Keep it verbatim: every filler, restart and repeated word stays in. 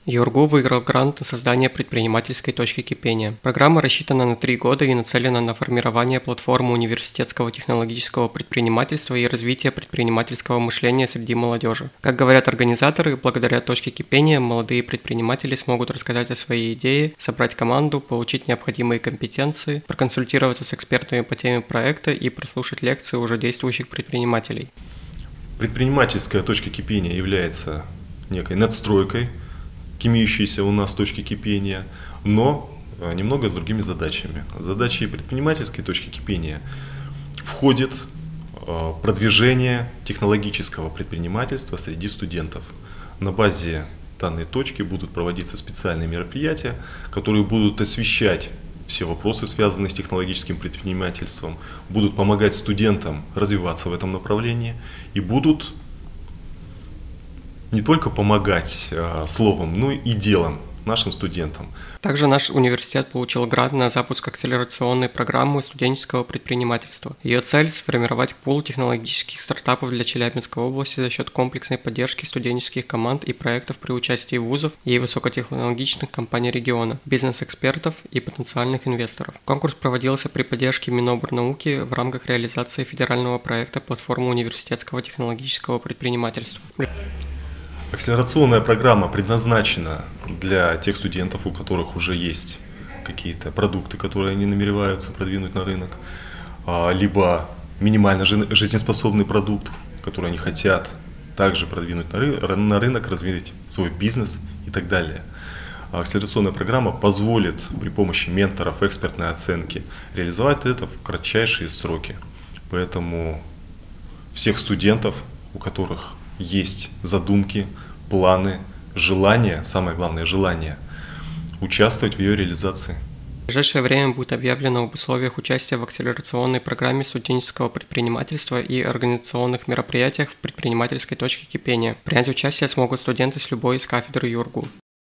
ЮрГУ выиграл грант на создание предпринимательской точки кипения. Программа рассчитана на три года и нацелена на формирование платформы университетского технологического предпринимательства и развитие предпринимательского мышления среди молодежи. Как говорят организаторы, благодаря точке кипения молодые предприниматели смогут рассказать о своей идее, собрать команду, получить необходимые компетенции, проконсультироваться с экспертами по теме проекта и прослушать лекции уже действующих предпринимателей. Предпринимательская точка кипения является некой надстройкой к имеющейся у нас точке кипения, но немного с другими задачами. Задачей предпринимательской точки кипения входит продвижение технологического предпринимательства среди студентов. На базе данной точки будут проводиться специальные мероприятия, которые будут освещать все вопросы, связанные с технологическим предпринимательством, будут помогать студентам развиваться в этом направлении и будут не только помогать э, словом, но и делом нашим студентам. Также наш университет получил грант на запуск акселерационной программы студенческого предпринимательства. Ее цель – сформировать пул технологических стартапов для Челябинской области за счет комплексной поддержки студенческих команд и проектов при участии вузов и высокотехнологичных компаний региона, бизнес-экспертов и потенциальных инвесторов. Конкурс проводился при поддержке Минобрнауки в рамках реализации федерального проекта «Платформа университетского технологического предпринимательства». Акселерационная программа предназначена для тех студентов, у которых уже есть какие-то продукты, которые они намереваются продвинуть на рынок, либо минимально жизнеспособный продукт, который они хотят также продвинуть на рынок, развить свой бизнес и так далее. Акселерационная программа позволит при помощи менторов, экспертной оценки реализовать это в кратчайшие сроки. Поэтому всех студентов, у которых есть задумки, планы, желания, самое главное желание, участвовать в ее реализации. В ближайшее время будет объявлено об условиях участия в акселерационной программе студенческого предпринимательства и организационных мероприятиях в предпринимательской точке кипения. Принять участие смогут студенты с любой из кафедр ЮрГУ.